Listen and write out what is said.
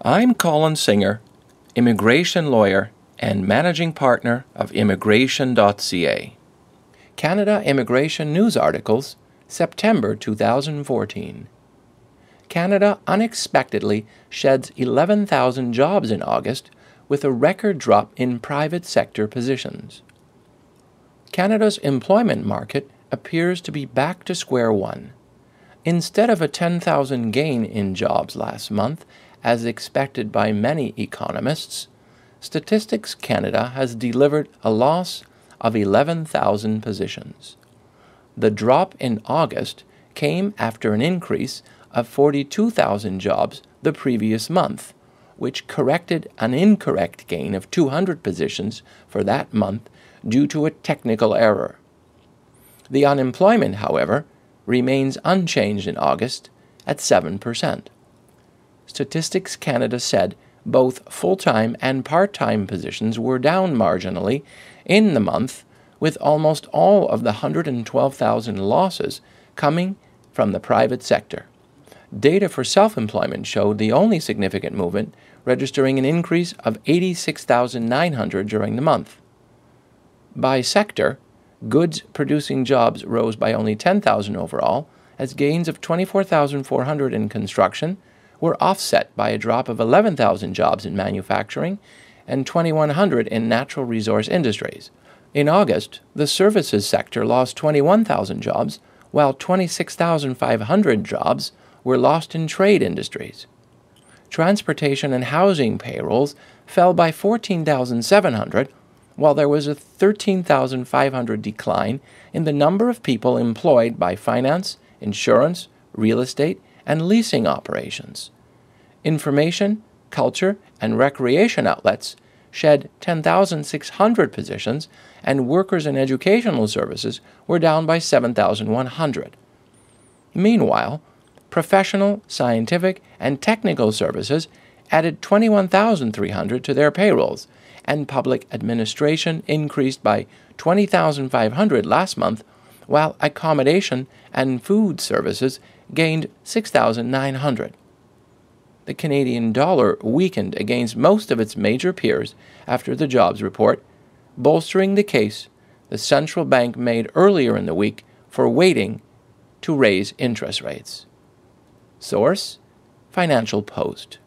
I'm Colin Singer, immigration lawyer and managing partner of Immigration.ca. Canada Immigration News Articles, September 2014. Canada unexpectedly sheds 11,000 jobs in August with a record drop in private sector positions. Canada's employment market appears to be back to square one. Instead of a 10,000 gain in jobs last month, as expected by many economists, Statistics Canada has delivered a loss of 11,000 positions. The drop in August came after an increase of 42,000 jobs the previous month, which corrected an incorrect gain of 200 positions for that month due to a technical error. The unemployment, however, remains unchanged in August at 7%. Statistics Canada said both full-time and part-time positions were down marginally in the month, with almost all of the 112,000 losses coming from the private sector. Data for self-employment showed the only significant movement, registering an increase of 86,900 during the month. By sector, goods-producing jobs rose by only 10,000 overall, as gains of 24,400 in construction were offset by a drop of 11,000 jobs in manufacturing and 2,100 in natural resource industries. In August, the services sector lost 21,000 jobs, while 26,500 jobs were lost in trade industries. Transportation and housing payrolls fell by 14,700, while there was a 13,500 decline in the number of people employed by finance, insurance, real estate, and leasing operations. Information, culture, and recreation outlets shed 10,600 positions, and workers and educational services were down by 7,100. Meanwhile, professional, scientific, and technical services added 21,300 to their payrolls, and public administration increased by 20,500 last month, while accommodation and food services gained 6,900. The Canadian dollar weakened against most of its major peers after the jobs report, bolstering the case the central bank made earlier in the week for waiting to raise interest rates. Source: Financial Post.